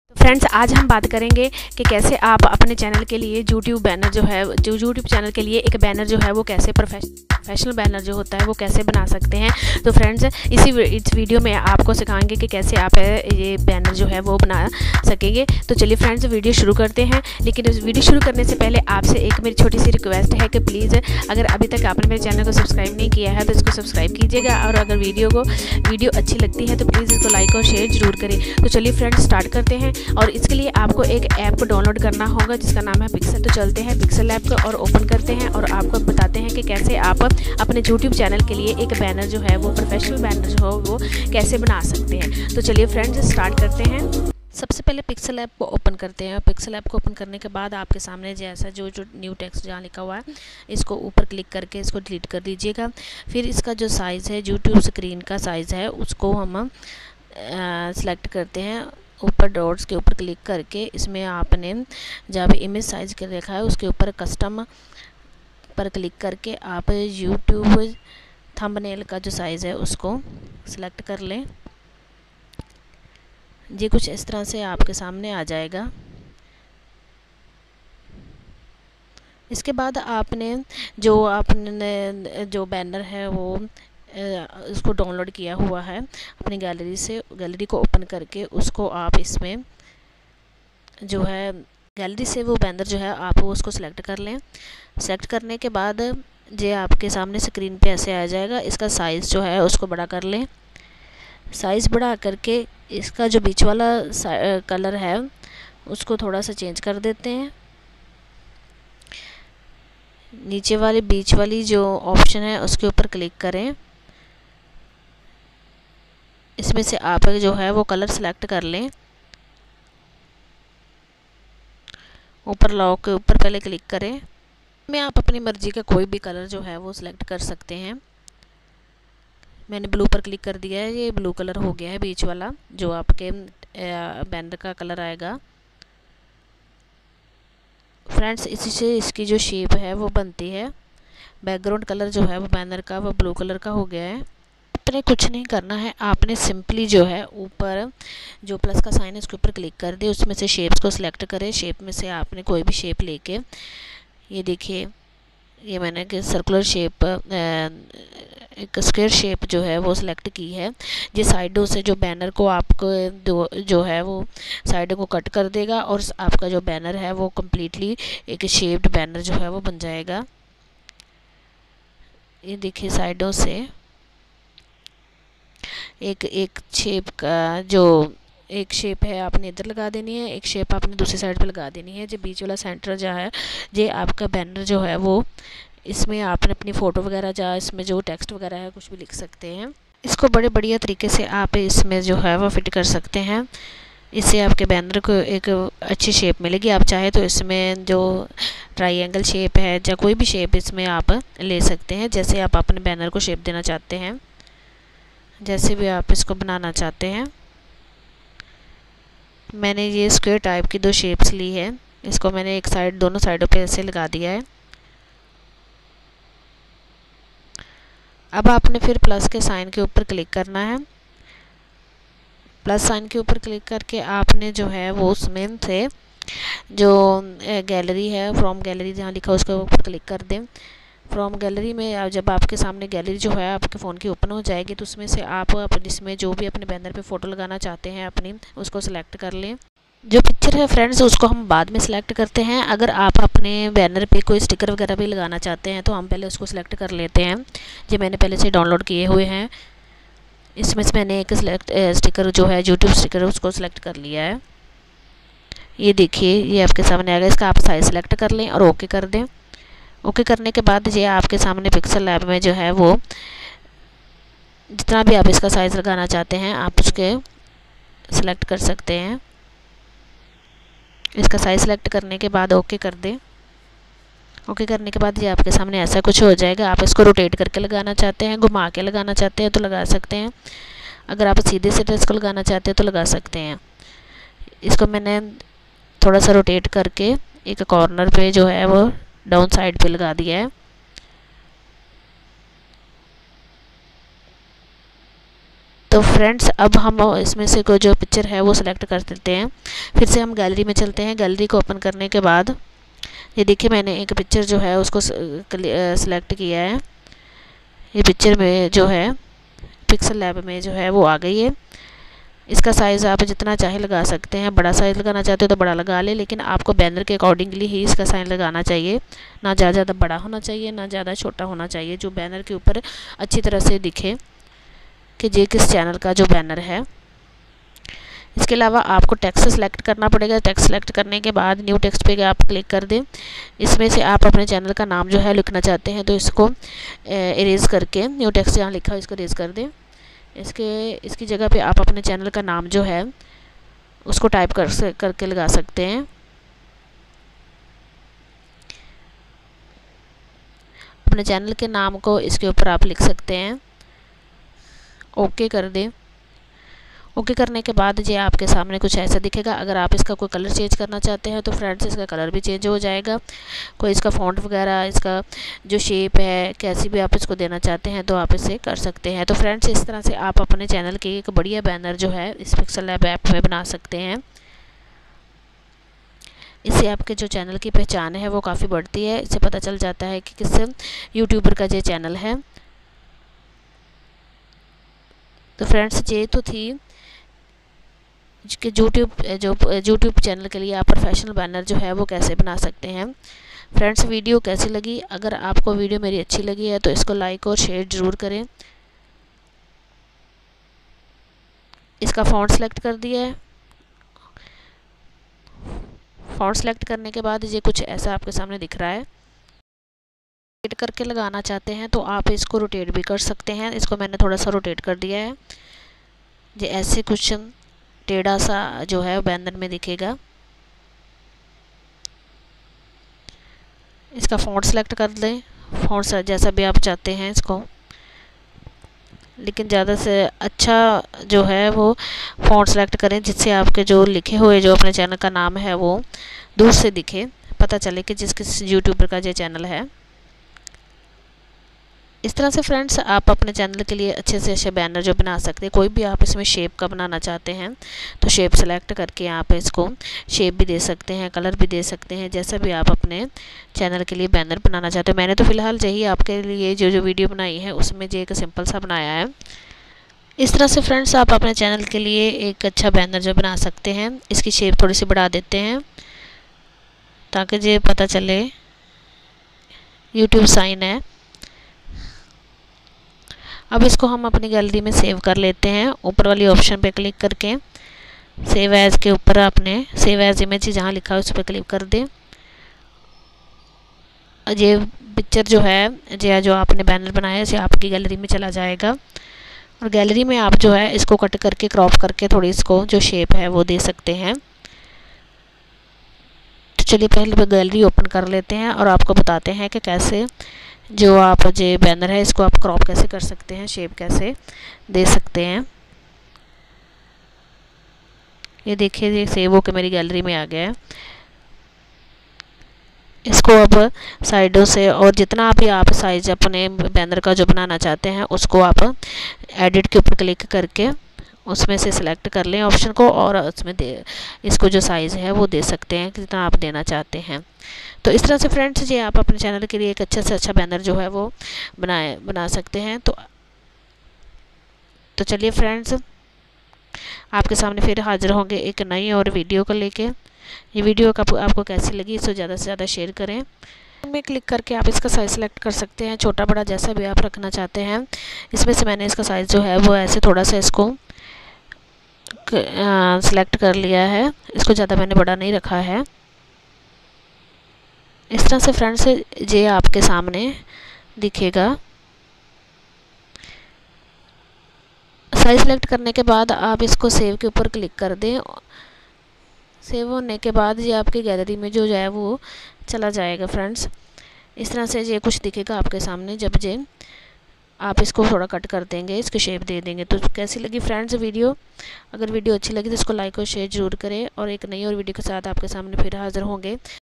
Friends, आज हम बात करेंगे कि कैसे आप अपने चैनल के लिए यूट्यूब बैनर जो है यूट्यूब चैनल के लिए एक बैनर जो है वो कैसे प्रोफेशनल बैनर जो होता है वो कैसे बना सकते हैं। तो फ्रेंड्स, इस वीडियो में आपको सिखाएंगे कि कैसे आप ये बैनर जो है वो बना सकेंगे। तो चलिए फ्रेंड्स, वीडियो शुरू करते हैं। लेकिन इस वीडियो शुरू करने से पहले आपसे एक मेरी छोटी सी रिक्वेस्ट है कि प्लीज़ अगर अभी तक आपने मेरे चैनल को सब्सक्राइब नहीं किया है तो इसको सब्सक्राइब कीजिएगा, और अगर वीडियो अच्छी लगती है तो प्लीज़ इसको लाइक और शेयर जरूर करें। तो चलिए फ्रेंड्स, स्टार्ट करते हैं। और इसके लिए आपको एक ऐप को डाउनलोड करना होगा जिसका नाम है पिक्सल। तो चलते हैं पिक्सल ऐप को और ओपन करते हैं और आपको बताते हैं कि कैसे आप अपने यूट्यूब चैनल के लिए एक बैनर जो है वो प्रोफेशनल बैनर जो हो वो कैसे बना सकते हैं। तो चलिए फ्रेंड्स, स्टार्ट करते हैं। सबसे पहले पिक्सल ऐप को ओपन करते हैं। पिक्सल ऐप को ओपन करने के बाद आपके सामने जैसा जो न्यू टेक्स्ट जहाँ लिखा हुआ है इसको ऊपर क्लिक करके इसको डिलीट कर दीजिएगा। फिर इसका जो साइज़ है यूट्यूब स्क्रीन का साइज़ है उसको हम सेलेक्ट करते हैं। ऊपर डॉट्स के ऊपर क्लिक करके इसमें आपने जब इमेज साइज़ के लिखा है उसके ऊपर कस्टम पर क्लिक करके आप यूट्यूब थंबनेल का जो साइज़ है उसको सिलेक्ट कर लें। ये कुछ इस तरह से आपके सामने आ जाएगा। इसके बाद आपने जो बैनर है वो उसको डाउनलोड किया हुआ है अपनी गैलरी को ओपन करके उसको आप इसमें जो है गैलरी से वो बैनर जो है आप उसको सिलेक्ट कर लें। सेलेक्ट करने के बाद ये आपके सामने स्क्रीन पे ऐसे आ जाएगा। इसका साइज़ जो है उसको बड़ा कर लें। साइज़ बड़ा करके इसका जो बीच वाला कलर है उसको थोड़ा सा चेंज कर देते हैं। नीचे वाली बीच वाली जो ऑप्शन है उसके ऊपर क्लिक करें। इसमें से आप जो है वो कलर सेलेक्ट कर लें। ऊपर लॉक के ऊपर पहले क्लिक करें। में आप अपनी मर्ज़ी का कोई भी कलर जो है वो सिलेक्ट कर सकते हैं। मैंने ब्लू पर क्लिक कर दिया है। ये ब्लू कलर हो गया है बीच वाला जो आपके बैनर का कलर आएगा। फ्रेंड्स, इसी से इसकी जो शेप है वो बनती है। बैकग्राउंड कलर जो है वो बैनर का वो ब्लू कलर का हो गया है। आपने कुछ नहीं करना है, आपने सिंपली जो है ऊपर जो प्लस का साइन है उसके ऊपर क्लिक कर दे। उसमें से शेप्स को सिलेक्ट करें। शेप में से आपने कोई भी शेप लेके, ये देखिए ये मैंने सर्कुलर शेप एक स्क्वायर शेप जो है वो सिलेक्ट की है। ये साइडों से जो बैनर को आपको जो है वो साइडों को कट कर देगा और आपका जो बैनर है वो कम्प्लीटली एक शेप्ड बैनर जो है वो बन जाएगा। ये देखिए साइडों से एक शेप का जो एक शेप है आपने इधर लगा देनी है, एक शेप आपने दूसरी साइड पे लगा देनी है। जो बीच वाला सेंटर जो है ये आपका बैनर जो है वो इसमें आपने अपनी फ़ोटो वगैरह जा इसमें जो टेक्स्ट वगैरह है कुछ भी लिख सकते हैं। इसको बड़े बढ़िया तरीके से आप इसमें जो है वो फिट कर सकते हैं। इससे आपके बैनर को एक अच्छी शेप मिलेगी। आप चाहे तो इसमें जो ट्रायंगल शेप है या कोई भी शेप इसमें आप ले सकते हैं, जैसे आप अपने बैनर को शेप देना चाहते हैं, जैसे भी आप इसको बनाना चाहते हैं। मैंने ये स्क्वायर टाइप की दो शेप्स ली है। इसको मैंने एक साइड दोनों साइडों पे ऐसे लगा दिया है। अब आपने फिर प्लस के साइन के ऊपर क्लिक करना है। प्लस साइन के ऊपर क्लिक करके आपने जो है वो उसमें से जो गैलरी है फ्रॉम गैलरी जहाँ लिखा उसके ऊपर क्लिक कर दें। फ्रॉम गैलरी में जब आपके सामने गैलरी जो है आपके फ़ोन की ओपन हो जाएगी तो उसमें से आप इसमें जो भी अपने बैनर पे फ़ोटो लगाना चाहते हैं अपनी उसको सिलेक्ट कर लें। जो पिक्चर है फ्रेंड्स उसको हम बाद में सिलेक्ट करते हैं। अगर आप अपने बैनर पे कोई स्टिकर वगैरह भी लगाना चाहते हैं तो हम पहले उसको सिलेक्ट कर लेते हैं। ये मैंने पहले से डाउनलोड किए हुए हैं। इसमें से मैंने एक स्टिकर जो है यूट्यूब स्टिकर उसको सिलेक्ट कर लिया है। ये देखिए ये आपके सामने आएगा। इसका आप साइज़ सेलेक्ट कर लें और ओके कर दें। ओके करने के बाद ये आपके सामने पिक्सल ऐप में जो है वो जितना भी आप इसका साइज़ लगाना चाहते हैं आप उसके सिलेक्ट कर सकते हैं। इसका साइज़ सेलेक्ट करने के बाद ओके कर दें। ओके करने के बाद ये आपके सामने ऐसा कुछ हो जाएगा। आप इसको रोटेट करके लगाना चाहते हैं, घुमा के लगाना चाहते हैं तो लगा सकते हैं। अगर आप सीधे से इसको लगाना चाहते हैं तो लगा सकते हैं। इसको मैंने थोड़ा सा रोटेट करके एक कॉर्नर पे जो है वो डाउन साइड पे लगा दिया है। तो फ्रेंड्स अब हम इसमें से कोई जो पिक्चर है वो सिलेक्ट कर देते हैं। फिर से हम गैलरी में चलते हैं। गैलरी को ओपन करने के बाद ये देखिए मैंने एक पिक्चर जो है उसको सिलेक्ट किया है। ये पिक्चर में जो है पिक्सल लैब में जो है वो आ गई है। इसका साइज़ आप जितना चाहे लगा सकते हैं। बड़ा साइज़ लगाना चाहते हो तो बड़ा लगा ले, लेकिन आपको बैनर के अकॉर्डिंगली ही इसका साइज़ लगाना चाहिए। ना ज़्यादा बड़ा होना चाहिए, ना ज़्यादा छोटा होना चाहिए, जो बैनर के ऊपर अच्छी तरह से दिखे कि ये किस चैनल का जो बैनर है। इसके अलावा आपको टेक्स्ट सेलेक्ट करना पड़ेगा। टेक्स्ट सेलेक्ट करने के बाद न्यू टेक्स्ट पे आप क्लिक कर दें। इसमें से आप अपने चैनल का नाम जो है लिखना चाहते हैं तो इसको इरेज करके न्यू टेक्स्ट जहाँ लिखा हो इसको इरेज कर दें। इसकी जगह पे आप अपने चैनल का नाम जो है उसको टाइप करके लगा सकते हैं। अपने चैनल के नाम को इसके ऊपर आप लिख सकते हैं। ओके कर दें। ओके करने के बाद ये आपके सामने कुछ ऐसा दिखेगा। अगर आप इसका कोई कलर चेंज करना चाहते हैं तो फ्रेंड्स इसका कलर भी चेंज हो जाएगा। कोई इसका फ़ॉन्ट वगैरह, इसका जो शेप है, कैसी भी आप इसको देना चाहते हैं तो आप इसे कर सकते हैं। तो फ्रेंड्स इस तरह से आप अपने चैनल की एक बढ़िया बैनर जो है इस पिक्सल लैब ऐप में बना सकते हैं। इससे आपके जो चैनल की पहचान है वो काफ़ी बढ़ती है। इससे पता चल जाता है कि किस यूट्यूबर का ये चैनल है। तो फ्रेंड्स ये तो थी कि यूट्यूब चैनल के लिए आप प्रोफेशनल बैनर जो है वो कैसे बना सकते हैं। फ्रेंड्स वीडियो कैसी लगी? अगर आपको वीडियो मेरी अच्छी लगी है तो इसको लाइक और शेयर ज़रूर करें। इसका फ़ॉन्ट सेलेक्ट कर दिया है। फ़ॉन्ट सेलेक्ट करने के बाद ये कुछ ऐसा आपके सामने दिख रहा है। रोटेट करके लगाना चाहते हैं तो आप इसको रोटेट भी कर सकते हैं। इसको मैंने थोड़ा सा रोटेट कर दिया है। ये ऐसे कुछ टेढ़ा सा जो है बैनर में दिखेगा। इसका फ़ॉन्ट सेलेक्ट कर लें। फ़ॉन्ट जैसा भी आप चाहते हैं इसको, लेकिन ज़्यादा से अच्छा जो है वो फ़ॉन्ट सेलेक्ट करें जिससे आपके जो लिखे हुए जो अपने चैनल का नाम है वो दूर से दिखे, पता चले कि किस यूट्यूबर का ये चैनल है। इस तरह से फ्रेंड्स आप अपने चैनल के लिए अच्छे से अच्छे बैनर जो बना सकते हैं। कोई भी आप इसमें शेप का बनाना चाहते हैं तो शेप सेलेक्ट करके आप इसको शेप भी दे सकते हैं, कलर भी दे सकते हैं, जैसा भी आप अपने चैनल के लिए बैनर बनाना चाहते हैं। मैंने तो फ़िलहाल यही आपके लिए जो वीडियो बनाई है उसमें जो एक सिंपल सा बनाया है। इस तरह से फ्रेंड्स आप अपने चैनल के लिए एक अच्छा बैनर जो बना सकते हैं। इसकी शेप थोड़ी सी बढ़ा देते हैं ताकि ये पता चले यूट्यूब साइन है। अब इसको हम अपनी गैलरी में सेव कर लेते हैं। ऊपर वाली ऑप्शन पे क्लिक करके सेव एज के ऊपर आपने सेव एज इमेज जहाँ लिखा है उस पर क्लिक कर दें। ये पिक्चर जो है जो आपने बैनर बनाया है इसे आपकी गैलरी में चला जाएगा और गैलरी में आप जो है इसको कट करके क्रॉप करके थोड़ी इसको जो शेप है वो दे सकते हैं। तो चलिए पहले गैलरी ओपन कर लेते हैं और आपको बताते हैं कि कैसे जो आप जो बैनर है इसको आप क्रॉप कैसे कर सकते हैं, शेप कैसे दे सकते हैं। ये देखिए ये सेव होकर मेरी गैलरी में आ गया है। इसको अब साइडों से और जितना भी आप साइज अपने बैनर का जो बनाना चाहते हैं उसको आप एडिट के ऊपर क्लिक करके उसमें से सिलेक्ट कर लें ऑप्शन को और उसमें इसको जो साइज़ है वो दे सकते हैं जितना आप देना चाहते हैं। तो इस तरह से फ्रेंड्स ये आप अपने चैनल के लिए एक अच्छा से अच्छा बैनर जो है वो बना सकते हैं। तो चलिए फ्रेंड्स आपके सामने फिर हाजिर होंगे एक नई और वीडियो को लेके। ये वीडियो आपको कैसी लगी इसको ज़्यादा से ज़्यादा शेयर करें। में क्लिक करके आप इसका साइज़ सेलेक्ट कर सकते हैं, छोटा बड़ा जैसा भी आप रखना चाहते हैं। इसमें से मैंने इसका साइज़ जो है वो ऐसे थोड़ा सा इसको सेलेक्ट कर लिया है। इसको ज़्यादा मैंने बड़ा नहीं रखा है। इस तरह से फ्रेंड्स ये आपके सामने दिखेगा। साइज सेलेक्ट करने के बाद आप इसको सेव के ऊपर क्लिक कर दें। सेव होने के बाद ये आपकी गैलरी में जो है वो चला जाएगा फ्रेंड्स। इस तरह से ये कुछ दिखेगा आपके सामने जब ये आप इसको थोड़ा कट कर देंगे, इसको शेप दे देंगे। तो कैसी लगी फ्रेंड्स वीडियो? अगर वीडियो अच्छी लगी तो इसको लाइक और शेयर ज़रूर करें और एक नई और वीडियो के साथ आपके सामने फिर हाज़िर होंगे।